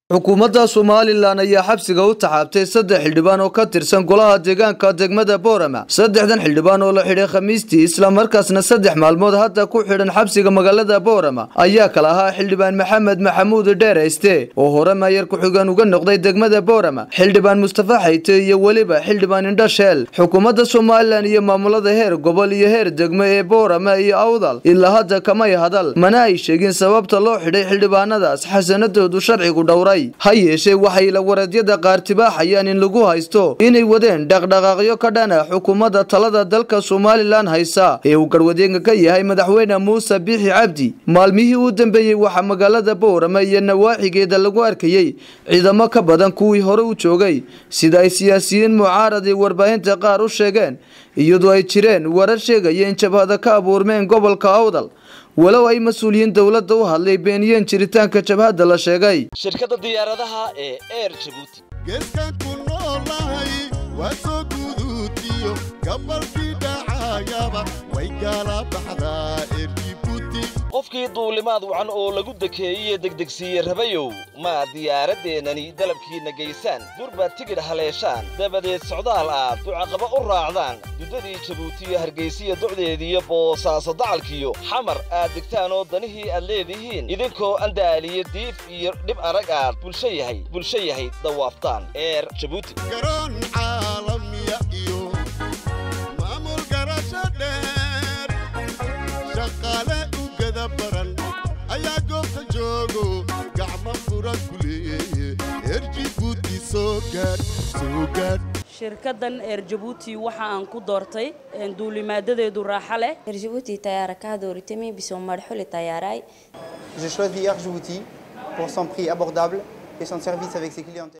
xukuumadda Somaliland ayaa xabsiga u taxaabtay 3 xildhibaan oo ka tirsan golaha deegaanka degmada Boorama. 3 xildhibaan oo la xidhay Khamiistii isla markaasna 3 maalmood hadda ku xidhan xabsiga magaalada Boorama ayaa kala ahaa xildhibaan Maxamed Maxamuud Dheereyste oo hore maayar ku xigan uga noqday degmada Boorama, xildhibaan Mustafa Xayte iyo waliba xildhibaan Indhasheel. Xukuumadda Somaliland iyo maamulada heer gobol iyo heer degmo ee Boorama iyo Awdal ilaa hadda kama hadal mana ay sheegin sababta loo xidhay xildhibaanadaas xasanadoodu sharcigu dhowray. hayeeshee waxay la waradyada qaar tibaaxayaan in lagu haysto inay wadeen dhaqdhaqaaqyo ka dhana xukuumadda talada dalka Somaliland haysa ee uu garwadeenka ka yahay madaxweyne Muuse Biixi Cabdi. Maalmihii u dambeeyay waxa magaalada Boorama iyo nawaaxigeeda lagu arkayay ciidamo ka badan kuwii hore u joogay sida ay siyaasiyiin mucaarad ee warbaahinta qaar u sheegeen, iyadoo ay jireen warar sheegaya in jabhada ka abuurmeen gobolka Awdal walow ay mas'uuliyiin dawladda u hadlay beeniyeen jiritaanka jabhada la sheegay. shirkadda diyaaradaha ee Air Djibouti geeskan ku noolahay waa soo guduutiyo gabalkii dhacayaba way kala baxdaa Air Djibouti qofkii duulimaad wacan oo lagu dakeeyay degdegsiye rabayow ma diyaaradeenani dalabkiina geysaan durba tigidh haleeshaan dabadeed socdaal aad ducaqaba u raacdaan dudadii Djibouti Hargeysa docdeediyo Boosaaso dacalkiyo xamar aad digtaan oo danihii aad leedihiin idinkoo andaaliye diif iyo dhib arag aad bulsho yahay dawaaftaan Air Djibouti garoon caalamiya iyo maamul garasho dheer shaqaale u gada baran ayaa goobta joogo gacmo fura ku leeyahay Air Djibouti soo gaadh shirkaddan Air Djibouti waxa aan ku doortay duulimaadadeedu raaxo leh. Air Djibouti tayaara ka dooritay bisoo marxule tayaaray. J'ai choisi Air Djibouti pour son prix abordable et son service avec ses clients.